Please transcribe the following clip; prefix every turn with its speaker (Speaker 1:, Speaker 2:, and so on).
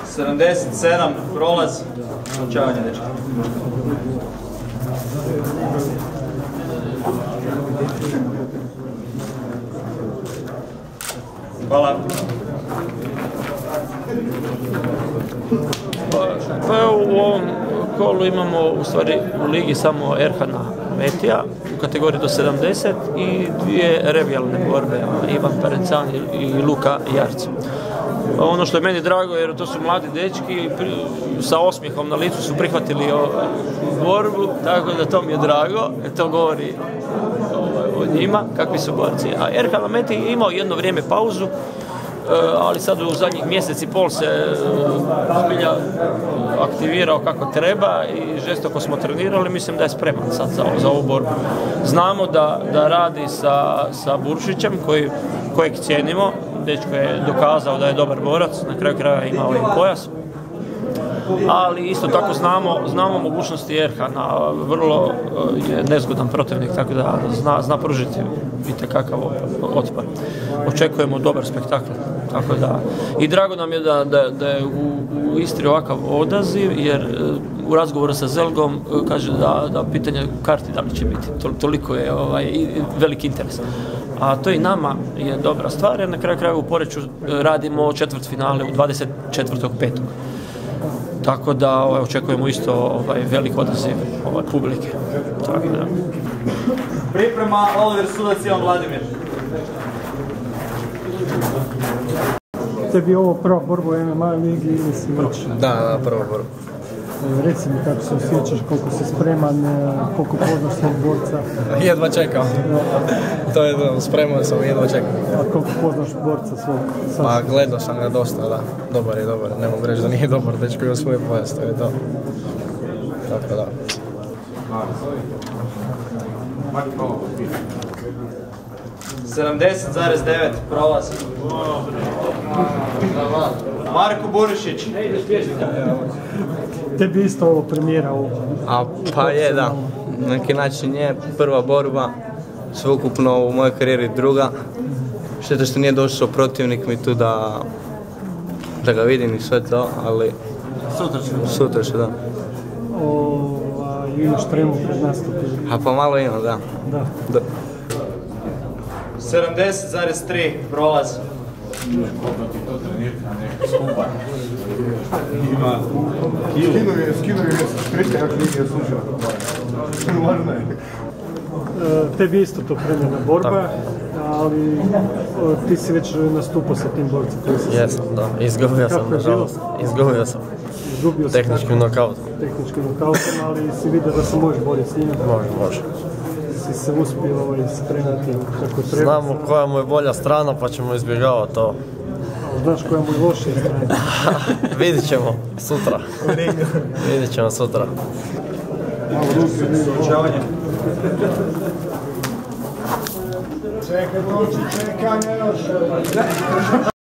Speaker 1: 77, prolaz, slučavanje dečka. Hvala.
Speaker 2: Pa u ovom kolu imamo u stvari u ligi samo Erhana Metija u kategoriji do 70 i dvije revijalne borbe, Ivan Perencan i Luka Jarc. Ono što je meni drago jer to su mladi dečki sa osmijehom na licu su prihvatili borbu, tako da to mi je drago, to govori o njima, kakvi su borci. A Erhan Meti je imao jedno vrijeme pauzu, ali sad u zadnjih mjesec i pol se zbilja aktivirao kako treba i žestoko smo trenirali, mislim da je spreman sad za ovu borbu. Znamo da radi sa Buršićem kojeg cijenimo, dečko je dokazao da je dobar borac, na kraju krajeva imao i pojas. Ali isto tako znamo mogućnosti Erhana, vrlo je nezgodan protivnik, tako da zna pružiti itekakav otpor. Očekujemo dobar spektakl, tako da i drago nam je da je u Istri ovakav odaziv, jer u razgovoru sa Zelgom kaže da pitanje karti da li će biti, toliko je veliki interes. A to i nama je dobra stvar, jer na kraju krajeva u Poreču radimo četvrtfinale u 24.5. Tako da očekujemo isto velik odaziv publike. Tako da.
Speaker 1: Priprema Oliver Sudac i Vladimir.
Speaker 3: Tebi je ovo prva borba u MMA ligi ili si već?
Speaker 4: Da, prva borba.
Speaker 3: Reci mi kako se osjećaš, koliko si spreman, koliko poznaš svog borca?
Speaker 4: Jedva čekam. To je to, spreman sam, jedva čekam.
Speaker 3: A koliko poznaš borca svog?
Speaker 4: Pa gledao sam ga dosta, da. Dobar je, dobar. Ne mogu reći da nije dobar, dečko ima svoj pojas, to je to. Tako da.
Speaker 1: ...70,9, prolaz. Marko Burišić.
Speaker 3: Tebi isto ovo premijera ovo?
Speaker 4: Pa je, da. Na neki način je prva borba, sveukupno u mojoj karijeri druga. Šteta što nije došao protivnik mi tu da ga vidim i sve to, ali sutra će, da.
Speaker 3: Imaš tremu pred nastupom?
Speaker 4: Pa malo imam, da.
Speaker 1: 70,3, prolaz.
Speaker 5: Skinuo je skrite, ako nije slušao. Važno je.
Speaker 3: Tebi isto to premijerna borba, ali ti si već nastupao sa tim borcem.
Speaker 6: Jesam, da. Izgubio sam, nažalost. Izgubio sam. Tehničkim nokautom.
Speaker 3: Tehničkim nokautom, ali si vidio da se možeš boriti s njima?
Speaker 6: Može.
Speaker 3: Si se uspio spremati kako treba?
Speaker 6: Znamo koja mu je bolja strana, pa ćemo izbjegavati to.
Speaker 3: Znaš koja mu je lošija strana?
Speaker 6: Vidit ćemo sutra. Vidit ćemo sutra.
Speaker 5: Čekaj, čekaj, još.